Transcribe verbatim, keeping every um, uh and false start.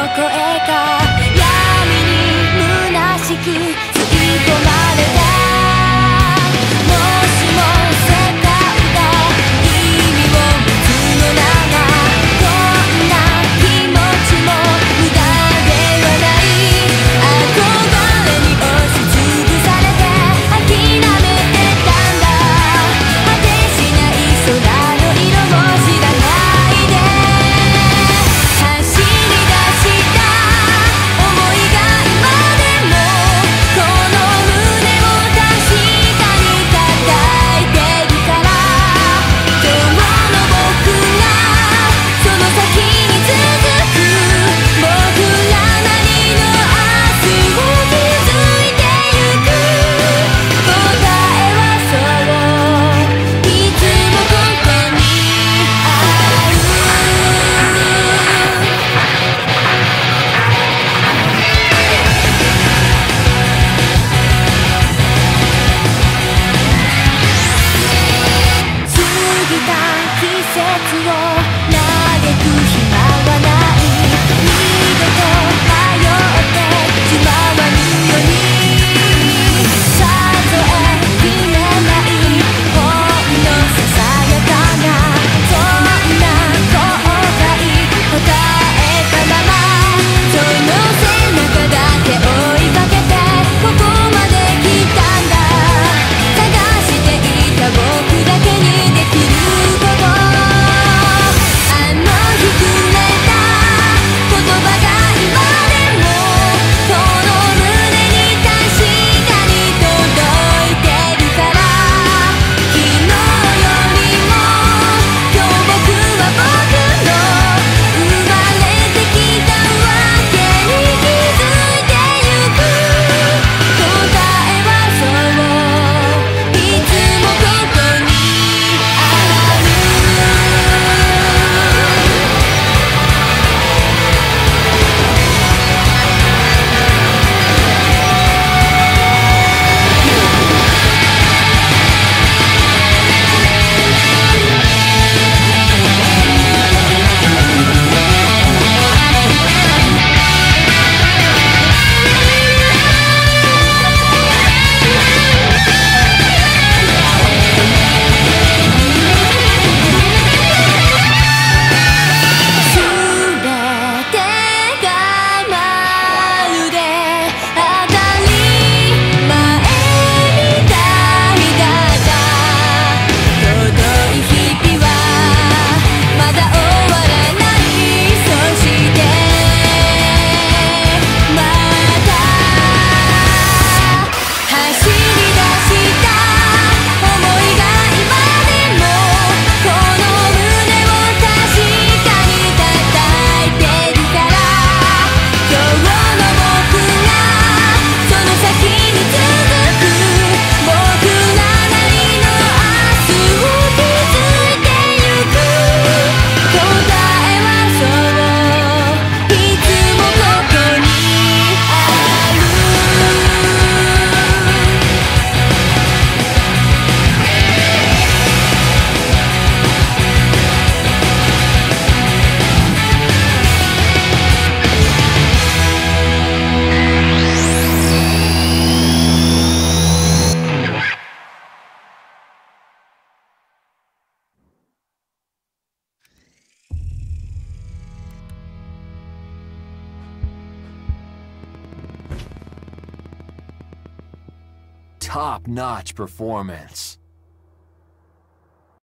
こへか闇に虚しく吸い込まれた。もしも世界が意味を持つのなら、こんな気持ちも無駄ではない。憧れに押しつぶされて諦めてたんだ。果てしない空の色も知らないで走り出した想いが今でもこの胸を確かに叩いてるから。今日の僕がその先に続く僕らなりの明日を築いてゆく。答えはそういつもここにある。過ぎた季節を嘆く暇はない。二度と迷ってしまわぬように。数えきれないほんのささやかなそんな後悔答えたまま、その背中だけ追いかけてここまで来たんだ。探していた僕だけにできること、あの日くれた言葉が今でもこの胸に確かに届いてるから。昨日よりも今日僕は僕の生まれてきたわけに気づいてゆく。答えはそういつもここにある。すべてがまるで当たり前みたいだった。尊い日々はまだ終わらない。そしてまた走り出した想いが今でもこの胸を確かに叩いてるから。今日の僕がその先に続く僕らなりの明日を築いてゆく。答えはそういつもここにある。 Top-notch performance.